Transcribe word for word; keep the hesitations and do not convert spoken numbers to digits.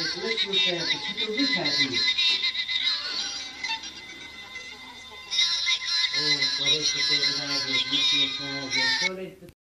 Electrosensitive Ricardo. Oh, por eso te grabes, no te grabes,